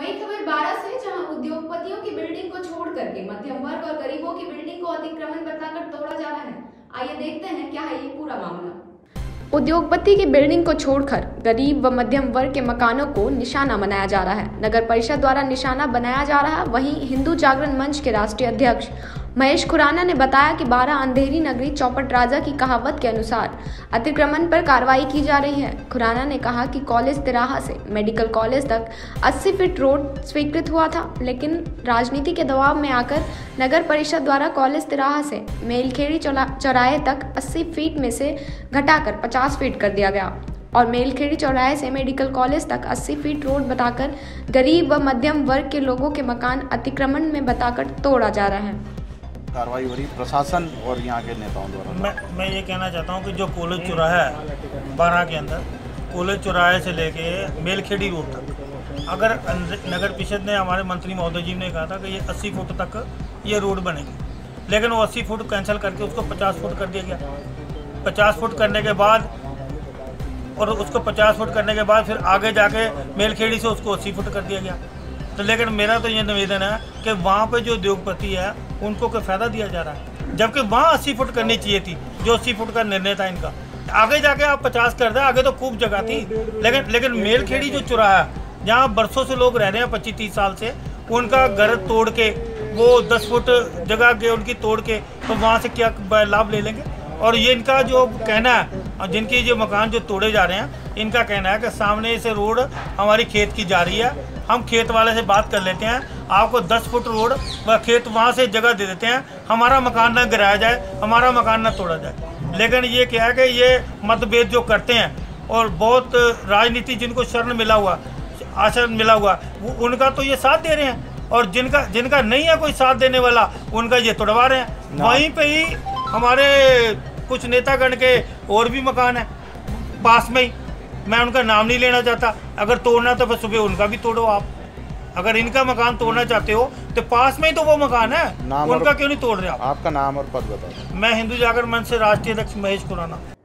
बड़ी खबर 12 से, जहां उद्योगपतियों की बिल्डिंग को छोड़ करके मध्यम वर्ग और गरीबों की बिल्डिंग को अतिक्रमण बताकर तोड़ा जा रहा है। आइए देखते हैं क्या है ये पूरा मामला। उद्योगपति की बिल्डिंग को छोड़कर गरीब व मध्यम वर्ग के मकानों को निशाना बनाया जा रहा है। नगर परिषद द्वारा निशाना बनाया जा रहा है। वहीं हिंदू जागरण मंच के राष्ट्रीय अध्यक्ष महेश खुराना ने बताया कि 12 अंधेरी नगरी चौपट राजा की कहावत के अनुसार अतिक्रमण पर कार्रवाई की जा रही है। खुराना ने कहा कि कॉलेज तिराहा से मेडिकल कॉलेज तक 80 फीट रोड स्वीकृत हुआ था, लेकिन राजनीति के दबाव में आकर नगर परिषद द्वारा कॉलेज तिराहा से मेलखेड़ी चौराहे तक 80 फीट में से घटाकर 50 फीट कर दिया गया और मेलखेड़ी चौराहे से मेडिकल कॉलेज तक 80 फीट रोड बताकर गरीब व मध्यम वर्ग के लोगों के मकान अतिक्रमण में बताकर तोड़ा जा रहा है। कार्रवाई हो रही प्रशासन और यहाँ के नेताओं द्वारा। मैं ये कहना चाहता हूँ कि जो कॉलेज चौराहा है 12 के अंदर, कॉलेज चौराहे से लेके मेलखेड़ी रोड तक, अगर नगर परिषद ने, हमारे मंत्री महोदय जी ने कहा था कि ये 80 फुट तक ये रोड बनेगी, लेकिन वो 80 फुट कैंसिल करके उसको 50 फुट कर दिया गया। 50 फुट करने के बाद और उसको 50 फुट करने के बाद फिर आगे जाके मेलखेड़ी से उसको 80 फुट कर दिया गया। तो लेकिन मेरा तो ये निवेदन है कि वहाँ पे जो उद्योगपति है उनको कोई फ़ायदा दिया जा रहा है, जबकि वहाँ 80 फुट करनी चाहिए थी, जो 80 फुट का निर्णय था इनका। आगे जाके आप 50 कर दें, आगे तो खूब जगह थी, लेकिन मेलखेड़ी जो चौराहा है जहाँ बरसों से लोग रह रहे हैं 25-30 साल से, उनका घर तोड़ के वो 10 फुट जगह के उनकी तोड़ के, तो वहाँ से क्या लाभ ले लेंगे। और ये इनका जो कहना है, जिनके जो मकान जो तोड़े जा रहे हैं, इनका कहना है कि सामने से रोड हमारी खेत की जा रही है, हम खेत वाले से बात कर लेते हैं, आपको 10 फुट रोड व खेत वहाँ से जगह दे देते हैं, हमारा मकान ना गिराया जाए, हमारा मकान ना तोड़ा जाए। लेकिन ये क्या है कि ये मतभेद जो करते हैं और बहुत राजनीति जिनको शरण मिला हुआ, आचरण मिला हुआ, वो उनका तो ये साथ दे रहे हैं, और जिनका नहीं है कोई साथ देने वाला, उनका ये तोड़वा रहे हैं। वहीं पर ही हमारे कुछ नेतागण के और भी मकान है पास में ही, मैं उनका नाम नहीं लेना चाहता। अगर तोड़ना तो फिर सुबह उनका भी तोड़ो आप। अगर इनका मकान तोड़ना चाहते हो तो पास में ही तो वो मकान है, उनका क्यों नहीं तोड़ रहे आप? आपका नाम और पद बताओ। मैं हिंदू जागरण मंच से राष्ट्रीय अध्यक्ष महेश खुराना।